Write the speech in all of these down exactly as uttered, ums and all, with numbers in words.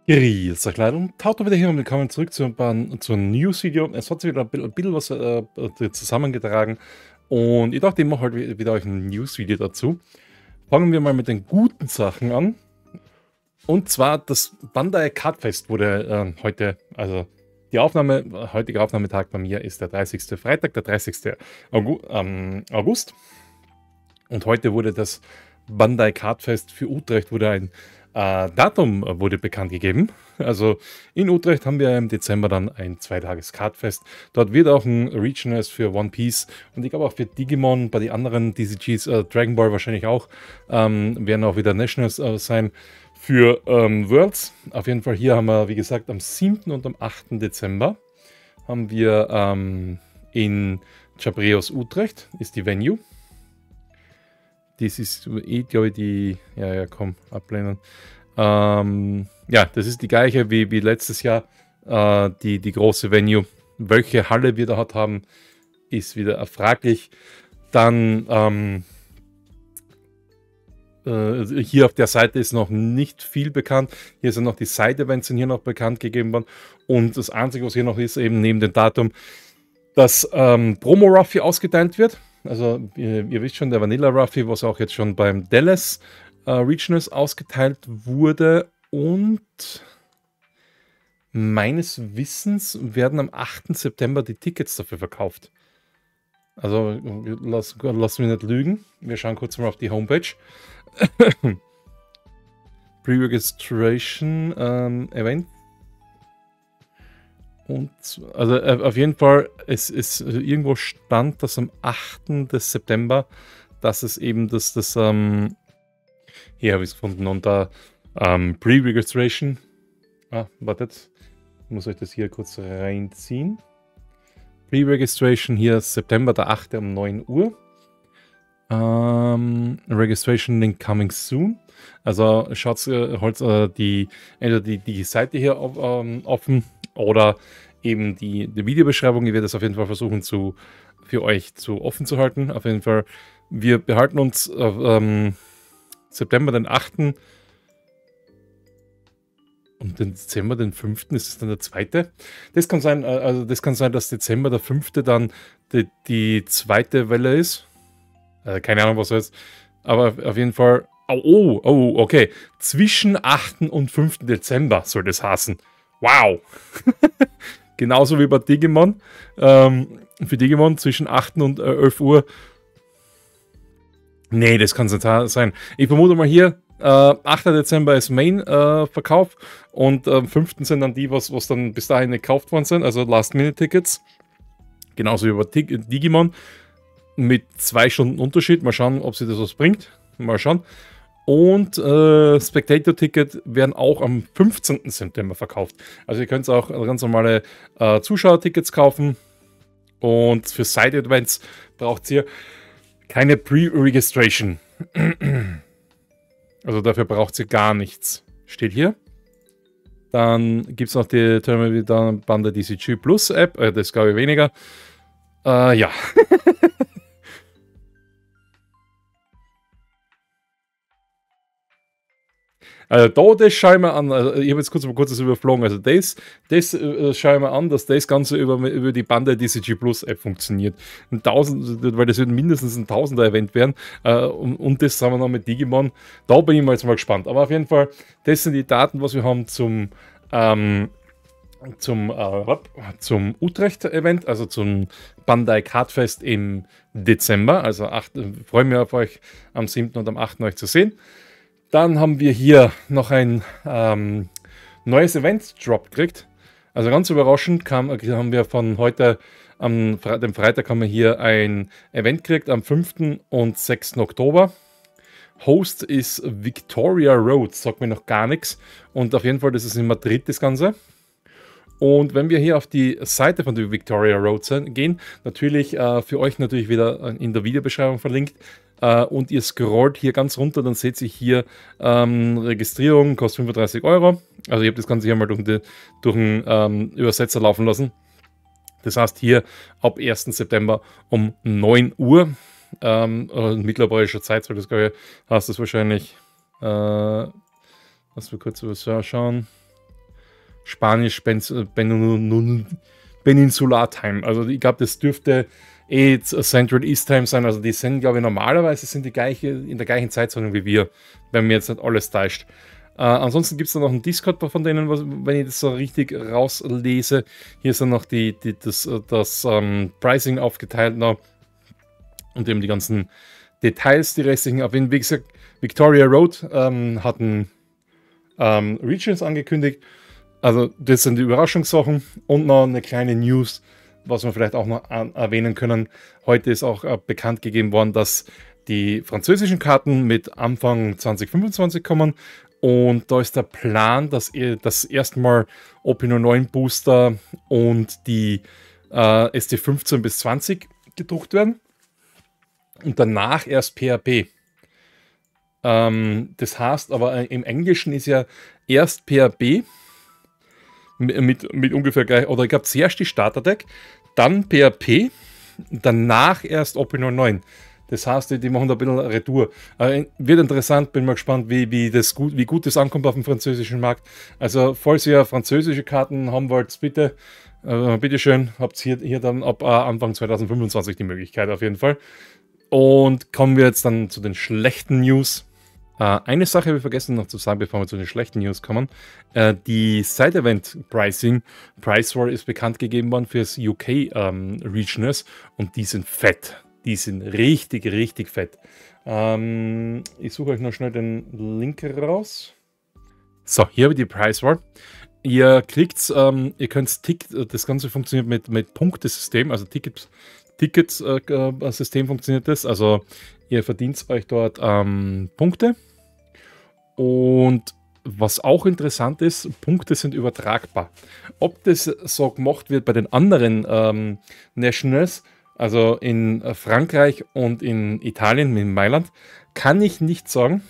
Grüß euch Leute und Tauto wieder hier und willkommen zurück zu, ein paar, zu einem News-Video. Es hat sich wieder ein bisschen, ein bisschen was äh, zusammengetragen und ich dachte, ich mache halt wieder euch ein News-Video dazu. Fangen wir mal mit den guten Sachen an. Und zwar das Bandai Cardfest wurde äh, heute, also die Aufnahme, heutige Aufnahmetag bei mir ist der dreißigste Freitag, der dreißigste August, ähm, August. Und heute wurde das Bandai Cardfest für Utrecht wurde ein Äh, Datum wurde bekannt gegeben. Also in Utrecht haben wir im Dezember dann ein zweitages Cardfest. Dort wird auch ein Regionals für One Piece und ich glaube auch für Digimon, bei den anderen D C Gs, äh, Dragon Ball wahrscheinlich auch, ähm, werden auch wieder Nationals äh, sein für ähm, Worlds. Auf jeden Fall hier haben wir, wie gesagt, am siebten und am achten Dezember haben wir ähm, in Chabreos Utrecht, ist die Venue. Das ist eh, glaube ich, die. Ja, ja, komm, ablehnen. Ähm, ja, das ist die gleiche wie, wie letztes Jahr. Äh, die, die große Venue. Welche Halle wir dort haben, ist wieder fraglich. Dann ähm, äh, hier auf der Seite ist noch nicht viel bekannt. Hier sind noch die Side-Events sind hier noch bekannt gegeben worden. Und das Einzige, was hier noch ist, eben neben dem Datum, dass ähm, Promo-Ruffy ausgeteilt wird. Also ihr, ihr wisst schon, der Vanilla Ruffy, was auch jetzt schon beim Dallas äh, Regionals ausgeteilt wurde. Und meines Wissens werden am achten September die Tickets dafür verkauft. Also lass, lass mich nicht lügen. Wir schauen kurz mal auf die Homepage. Pre-Registration ähm, Event. Und also äh, auf jeden Fall, es ist irgendwo stand, dass am achten September, dass es eben das, das ähm, hier habe ich es gefunden, unter ähm, Pre-Registration. Ah, wartet, ich muss euch das hier kurz reinziehen. Pre-Registration hier September der achte um neun Uhr. Ähm, Registration Link coming soon. Also schaut äh, halt äh, die, entweder die, die Seite hier auf, ähm, offen oder eben die, die Videobeschreibung. Ich werde das auf jeden Fall versuchen zu, für euch zu offen zu halten. Auf jeden Fall, wir behalten uns auf ähm, September den achten und den Dezember den fünften ist es dann der zweite. Das kann sein, also das kann sein, dass Dezember der fünfte dann die, die zweite Welle ist. Also keine Ahnung, was jetzt. Aber auf jeden Fall. Oh, oh, oh, okay. Zwischen achten und fünften Dezember soll das heißen. Wow! Genauso wie bei Digimon. Ähm, für Digimon zwischen achten und elf Uhr. Nee, das kann es nicht sein. Ich vermute mal hier, äh, achten Dezember ist Main-Verkauf äh, und am äh, fünften sind dann die, was, was dann bis dahin nicht gekauft worden sind, also Last-Minute-Tickets. Genauso wie bei Digimon. Mit zwei Stunden Unterschied. Mal schauen, ob sie das was bringt. Mal schauen. Und äh, Spectator-Ticket werden auch am fünfzehnten September verkauft. Also ihr könnt auch ganz normale äh, Zuschauertickets kaufen. Und für Side-Events braucht ihr keine Pre-Registration. Also dafür braucht ihr gar nichts. Steht hier. Dann gibt es noch die Terminal Bandai D C G Plus App. Äh, das glaube ich weniger. Äh, ja. Also da, das schaue ich mir an, also ich habe jetzt kurz mal kurz das überflogen, also das, das äh, schaue ich mir an, dass das Ganze über, über die Bandai D C G Plus App funktioniert. Ein Tausend, weil das wird mindestens ein Tausender Event werden äh, und, und das zusammen noch mit Digimon, da bin ich mal jetzt mal gespannt. Aber auf jeden Fall, das sind die Daten, was wir haben zum ähm, zum, äh, zum Utrecht-Event, also zum Bandai Cardfest im Dezember, also acht, freue mich auf euch am siebten und am achten euch zu sehen. Dann haben wir hier noch ein ähm, neues Event-Drop gekriegt. Also ganz überraschend kam, haben wir von heute, am Fre dem Freitag, haben wir hier ein Event gekriegt am fünften und sechsten Oktober. Host ist Victoria Road, sagt mir noch gar nichts. Und auf jeden Fall, das ist in Madrid das Ganze. Und wenn wir hier auf die Seite von der Victoria Road gehen, natürlich äh, für euch natürlich wieder in der Videobeschreibung verlinkt, äh, und ihr scrollt hier ganz runter, dann seht ihr hier ähm, Registrierung, kostet fünfunddreißig Euro. Also ich habe das Ganze hier mal durch, die, durch einen ähm, Übersetzer laufen lassen. Das heißt hier ab ersten September um neun Uhr, ähm, mittlerer Zeit soll das, glaube ich, heißt das wahrscheinlich, äh, lass mal kurz schauen. Spanisch Peninsular Time. Also ich glaube, das dürfte eh Central East Time sein. Also die sind, glaube ich, normalerweise sind die gleiche, in der gleichen Zeitzone wie wir, wenn mir jetzt nicht alles täuscht. Äh, ansonsten gibt es da noch einen Discord von denen, was, wenn ich das so richtig rauslese. Hier sind noch die, die, das, das ähm, Pricing aufgeteilt noch und eben die ganzen Details, die restlichen. Aber wie gesagt, Victoria Road ähm, hatten ähm, Regions angekündigt. Also das sind die Überraschungssachen und noch eine kleine News, was wir vielleicht auch noch erwähnen können. Heute ist auch äh, bekannt gegeben worden, dass die französischen Karten mit Anfang zwanzig fünfundzwanzig kommen. Und da ist der Plan, dass das erstmal O P null neun Booster und die äh, S T fünfzehn bis zwanzig gedruckt werden. Und danach erst P R P. Ähm, das heißt aber, im Englischen ist ja erst P R P mit, mit, mit ungefähr gleich, oder ich glaube zuerst die Starterdeck, dann P R P, danach erst O P null neun. Das heißt, die, die machen da ein bisschen Retour. Äh, wird interessant, bin mal gespannt, wie, wie, das gut, wie gut das ankommt auf dem französischen Markt. Also, falls ihr französische Karten haben wollt, bitte, äh, bitteschön, habt ihr hier, hier dann ab äh, Anfang zwanzig fünfundzwanzig die Möglichkeit auf jeden Fall. Und kommen wir jetzt dann zu den schlechten News. Uh, eine Sache habe ich vergessen noch zu sagen, bevor wir zu den schlechten News kommen. Uh, die Side-Event-Pricing, Price War ist bekannt gegeben worden für das U K ähm, Regionals und die sind fett. Die sind richtig, richtig fett. Ähm, ich suche euch noch schnell den Link raus. So, hier habe ich die Price War. Ihr kriegt, ähm, ihr könnt Ticket, das Ganze funktioniert mit, mit Punktesystem, also Tickets, Tickets-System äh, funktioniert das. Also ihr verdient euch dort ähm, Punkte. Und was auch interessant ist, Punkte sind übertragbar. Ob das so gemacht wird bei den anderen ähm, Nationals, also in Frankreich und in Italien, in Mailand, kann ich nicht sagen.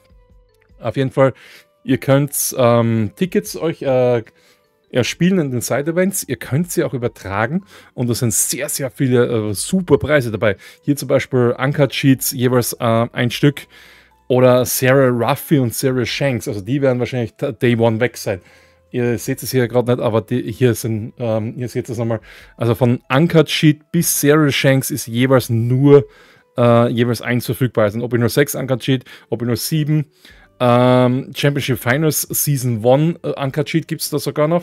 Auf jeden Fall, ihr könnt ähm, Tickets euch äh, erspielen in den Side-Events. Ihr könnt sie auch übertragen und da sind sehr, sehr viele äh, super Preise dabei. Hier zum Beispiel Uncut Sheets, jeweils äh, ein Stück. Oder Sarah Ruffy und Sarah Shanks. Also die werden wahrscheinlich Day One weg sein. Ihr seht es hier gerade nicht, aber die, hier sind, ähm, ihr seht es nochmal. Also von Uncut Sheet bis Sarah Shanks ist jeweils nur äh, jeweils eins verfügbar. Also ob ich nur sechs Uncut Sheet, ob ich nur sieben. Ähm, Championship Finals Season eins äh, Uncut Sheet gibt es da sogar noch.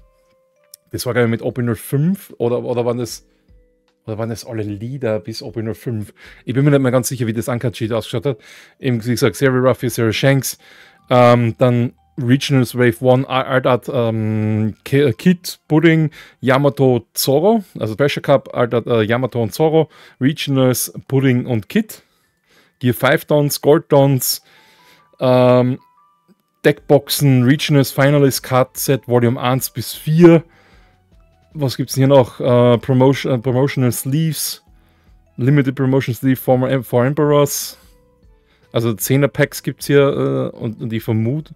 Das war, glaube ich, mit O P null fünf oder, oder waren das oder waren das alle Lieder bis O P null fünf? Ich bin mir nicht mehr ganz sicher, wie das Uncut Sheet ausgeschaut hat. Eben, wie gesagt, Sarah Ruffy, Sarah Shanks. Ähm, dann Regionals Wave eins, Art Art, ähm, Kid, Pudding, Yamato, Zoro. Also Special Cup, Art Art, äh, Yamato und Zoro. Regionals, Pudding und Kid. Gear fünf Dons, Gold Dons. Ähm, Deckboxen, Regionals, Finalist, Card Set, Volume eins bis vier. Was gibt es hier noch? Uh, Promotion, uh, Promotional Sleeves, Limited Promotion Sleeve for, for Emperors. Also zehner Packs gibt es hier uh, und, und die vermute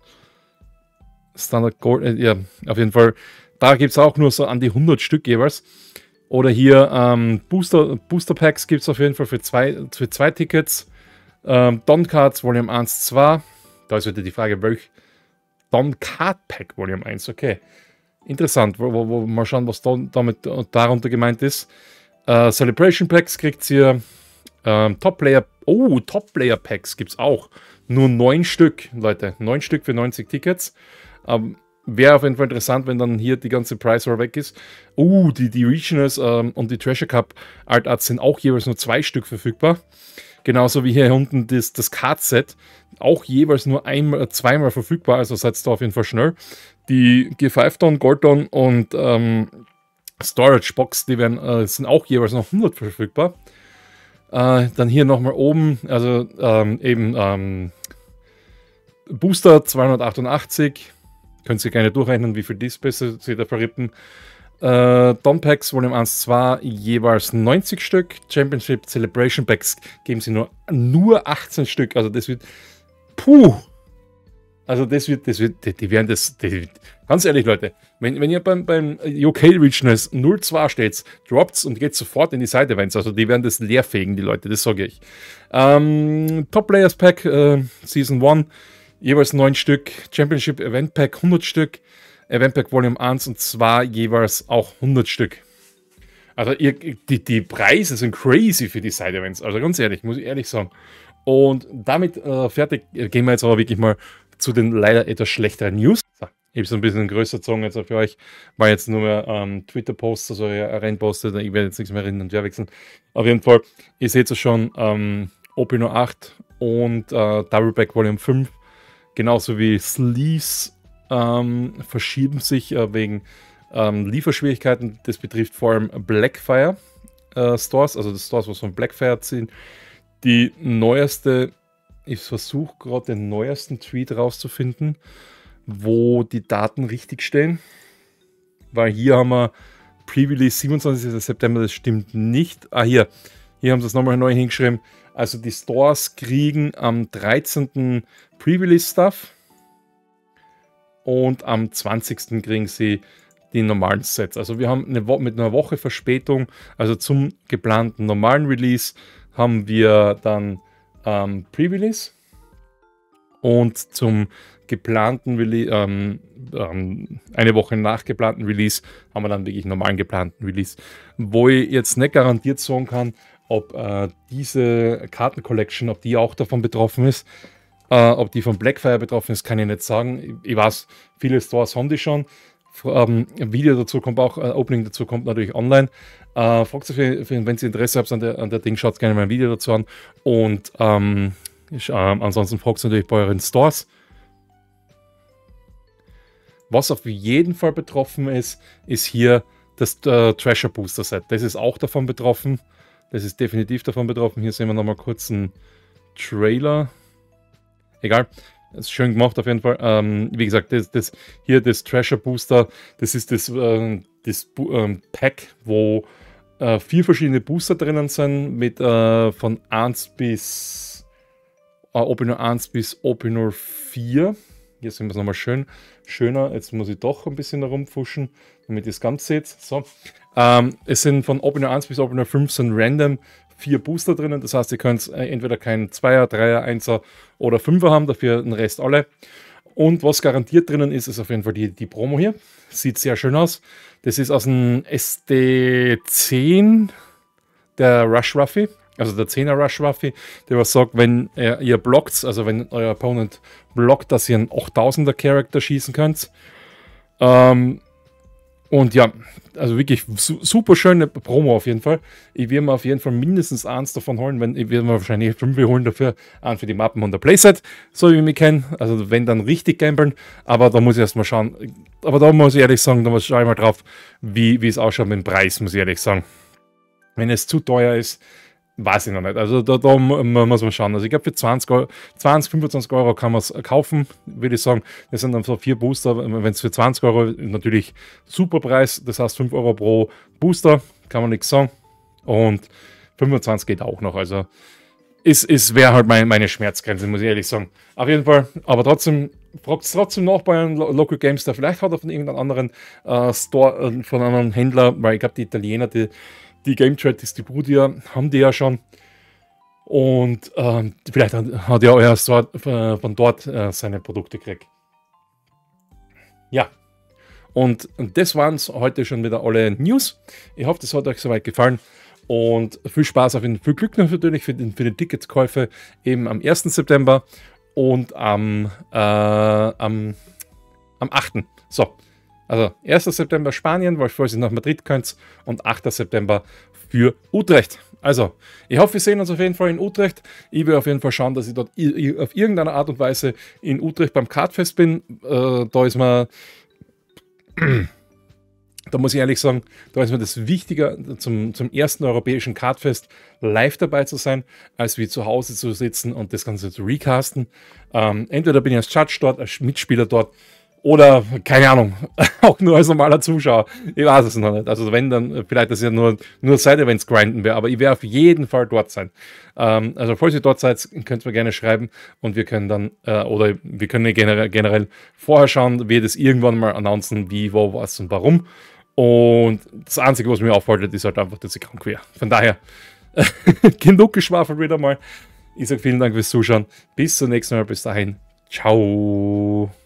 Standard Gold, äh, ja, auf jeden Fall. Da gibt es auch nur so an die hundert Stück jeweils. Oder hier ähm, Booster, Booster Packs gibt es auf jeden Fall für zwei, für zwei Tickets. Ähm, Don Cards Volume eins, zwei. Da ist wieder die Frage, welch Don Card Pack Volume eins, okay. Interessant, wo, wo, wo, mal schauen, was da, damit darunter gemeint ist. Uh, Celebration Packs kriegt ihr. Uh, Top Player, oh, Top Player Packs gibt es auch. Nur neun Stück, Leute. Neun Stück für neunzig Tickets. Um, Wäre auf jeden Fall interessant, wenn dann hier die ganze Price War weg ist. Oh, die, die Regionals um, und die Treasure Cup Art Arts sind auch jeweils nur zwei Stück verfügbar. Genauso wie hier unten das, das Card-Set. Auch jeweils nur einmal, zweimal verfügbar. Also seid ihr da auf jeden Fall schnell. Die G fünf Don, Gold Don und ähm, Storage Box, die werden, äh, sind auch jeweils noch hundert verfügbar. Äh, dann hier nochmal oben, also ähm, eben ähm, Booster zweihundertachtundachtzig. Könnt ihr gerne durchrechnen, wie viel Displays sie da verrippen. Äh, Don Packs Volume eins, zwei, jeweils neunzig Stück. Championship Celebration Packs geben sie nur, nur achtzehn Stück. Also das wird, puh. Also das wird, das wird, die, die werden das, die, ganz ehrlich Leute, wenn, wenn ihr beim, beim U K Regionals null zwei steht, droppt's und geht sofort in die Side-Events, also die werden das leerfegen, die Leute, das sage ich. Ähm, Top Players Pack, äh, Season eins, jeweils neun Stück, Championship Event Pack hundert Stück, Event Pack Volume eins und zwei jeweils auch hundert Stück. Also ihr, die, die Preise sind crazy für die Side-Events, also ganz ehrlich, muss ich ehrlich sagen. Und damit äh, fertig gehen wir jetzt aber wirklich mal zu den leider etwas schlechteren News. So, ich habe so ein bisschen größer gezogen jetzt für euch, weil jetzt nur mehr ähm, Twitter-Posts, also reinpostet, ich werde jetzt nichts mehr hin und her wechseln. Auf jeden Fall, ihr seht es schon, ähm, O P null acht und äh, Double Pack Volume fünf, genauso wie Sleeves, ähm, verschieben sich äh, wegen ähm, Lieferschwierigkeiten. Das betrifft vor allem Blackfire äh, Stores, also die Stores, was von Blackfire ziehen. Die neueste, ich versuche gerade den neuesten Tweet rauszufinden, wo die Daten richtig stehen, weil hier haben wir Pre-Release siebenundzwanzigsten September, das stimmt nicht. Ah, hier, hier haben sie es nochmal neu hingeschrieben. Also die Stores kriegen am dreizehnten Pre-Release-Stuff und am zwanzigsten kriegen sie die normalen Sets. Also wir haben eine Wo mit einer Woche Verspätung, also zum geplanten normalen Release, haben wir dann ähm, Pre-Release und zum geplanten Release, ähm, ähm, eine Woche nach geplanten Release, haben wir dann wirklich normalen geplanten Release, wo ich jetzt nicht garantiert sagen kann, ob äh, diese Karten-Collection, ob die auch davon betroffen ist. Äh, ob die von Blackfire betroffen ist, kann ich nicht sagen. Ich, ich weiß, viele Stores haben die schon. Ähm, ein Video dazu kommt auch, äh, Opening dazu kommt natürlich online. Äh, fragt sich, wenn ihr Interesse habt an der, an der Ding, schaut gerne mal ein Video dazu an. Und ähm, ich, äh, ansonsten fragt ihr natürlich bei euren Stores. Was auf jeden Fall betroffen ist, ist hier das äh, Treasure Booster Set. Das ist auch davon betroffen. Das ist definitiv davon betroffen. Hier sehen wir nochmal kurz einen Trailer. Egal. Das ist schön gemacht auf jeden Fall. Ähm, wie gesagt, das, das, hier das Treasure Booster, das ist das, äh, das ähm, Pack, wo äh, vier verschiedene Booster drinnen sind, mit äh, von eins bis äh, O P null eins bis O P null vier. Hier sehen wir es nochmal schön, schöner. Jetzt muss ich doch ein bisschen herumfuschen, damit ihr es ganz seht. So. Ähm, es sind von O P null eins bis O P null fünf sind random vier Booster drinnen. Das heißt, ihr könnt entweder keinen Zweier, Dreier, Einser oder Fünfer haben, dafür den Rest alle. Und was garantiert drinnen ist, ist auf jeden Fall die, die Promo hier. Sieht sehr schön aus. Das ist aus dem S D zehn, der Rush Ruffy. Also der zehner Rush Ruffy, der was sagt, wenn äh, ihr blockt, also wenn euer Opponent blockt, dass ihr einen achttausender Charakter schießen könnt. Ähm, und ja, also wirklich su super schöne Promo auf jeden Fall. Ich werde mir auf jeden Fall mindestens eins davon holen, wenn ich werde mir wahrscheinlich fünf holen dafür, einen für die Mappen und der Playset, so wie ich mich kenne. Also wenn dann richtig gambeln, aber da muss ich erstmal schauen. Aber da muss ich ehrlich sagen, da schaue ich mal drauf, wie, wie es ausschaut mit dem Preis, muss ich ehrlich sagen. Wenn es zu teuer ist, weiß ich noch nicht. Also da, da muss man schauen. Also ich glaube für zwanzig, zwanzig, fünfundzwanzig Euro kann man es kaufen, würde ich sagen. Das sind dann so vier Booster. Wenn es für zwanzig Euro, natürlich super Preis. Das heißt fünf Euro pro Booster, kann man nichts sagen. Und fünfundzwanzig geht auch noch. Also es, es wäre halt mein, meine Schmerzgrenze, muss ich ehrlich sagen. Auf jeden Fall, aber trotzdem, fragt es trotzdem noch bei einem Local Gamester. Vielleicht hat er von irgendeinem anderen äh, Store, äh, von einem anderen Händler, weil ich glaube die Italiener, die Die Game Trade Distributor haben die ja schon. Und ähm, vielleicht hat ja euer Store äh, von dort äh, seine Produkte gekriegt. Ja. Und, und das waren es heute schon wieder alle News. Ich hoffe, das hat euch soweit gefallen. Und viel Spaß, auf jeden Fall, viel Glück natürlich für den, für die Ticketskäufe eben am ersten September und am, äh, am, am achten So. Also erster September Spanien, weil falls ihr nach Madrid könnt, und achter September für Utrecht. Also, ich hoffe, wir sehen uns auf jeden Fall in Utrecht. Ich will auf jeden Fall schauen, dass ich dort auf irgendeine Art und Weise in Utrecht beim Kartfest bin. Äh, da ist mir, da muss ich ehrlich sagen, da ist mir das wichtiger, zum, zum ersten europäischen Kartfest live dabei zu sein, als wie zu Hause zu sitzen und das Ganze zu recasten. Ähm, entweder bin ich als Judge dort, als Mitspieler dort, oder, keine Ahnung, auch nur als normaler Zuschauer. Ich weiß es noch nicht. Also wenn, dann vielleicht, dass ich nur, nur Side-Events grinden wäre. Aber ich werde auf jeden Fall dort sein. Ähm, also falls ihr dort seid, könnt ihr mir gerne schreiben. Und wir können dann, äh, oder wir können generell, generell vorher schauen, wie das irgendwann mal announcen, wie, wo, was und warum. Und das Einzige, was mir auffällt, ist halt einfach, dass ich krank wäre. Von daher, genug geschwafelt wieder mal. Ich sage vielen Dank fürs Zuschauen. Bis zum nächsten Mal. Bis dahin. Ciao.